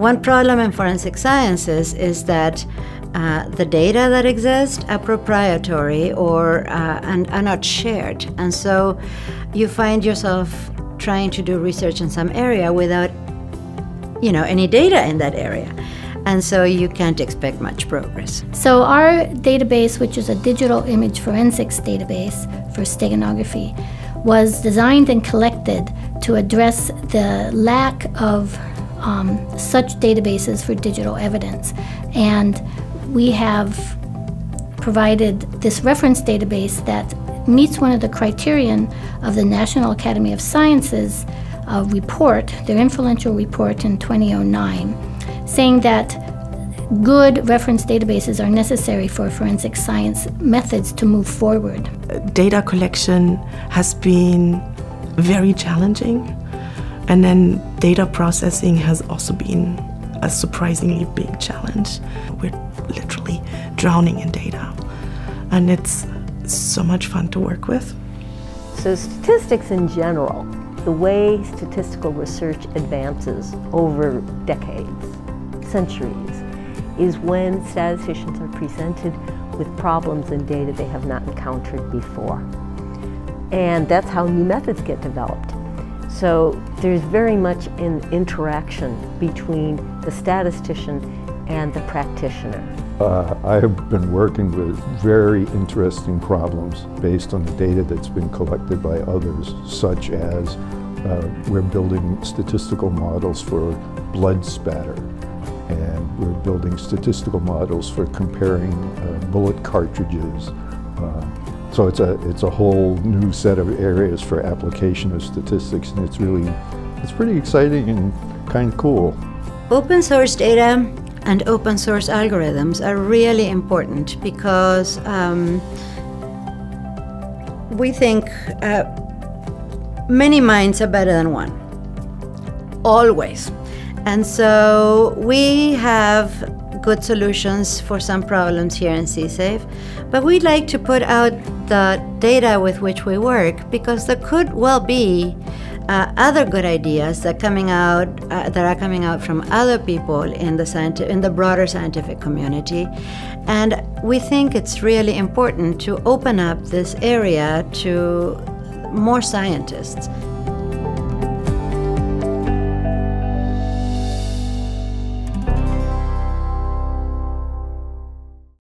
One problem in forensic sciences is that the data that exist are proprietary or and are not shared, and so you find yourself trying to do research in some area without, any data in that area, and so you can't expect much progress. So our database, which is a digital image forensics database for steganography, was designed and collected to address the lack of such databases for digital evidence. And we have provided this reference database that meets one of the criterion of the National Academy of Sciences report, their influential report in 2009, saying that good reference databases are necessary for forensic science methods to move forward. Data collection has been very challenging, and then data processing has also been a surprisingly big challenge. We're literally drowning in data, and it's so much fun to work with. So statistics in general, the way statistical research advances over decades, centuries, is when statisticians are presented with problems in data they have not encountered before. And that's how new methods get developed. So there's very much an interaction between the statistician and the practitioner. I have been working with very interesting problems based on the data that's been collected by others, such as we're building statistical models for blood spatter, and we're building statistical models for comparing bullet cartridges. So it's a whole new set of areas for application of statistics, and it's pretty exciting and kind of cool. Open source data and open source algorithms are really important because we think many minds are better than one, always. And so we have good solutions for some problems here in CSAFE, but we'd like to put out the data with which we work, because there could well be other good ideas that are coming out from other people in the broader scientific community, and we think it's really important to open up this area to more scientists.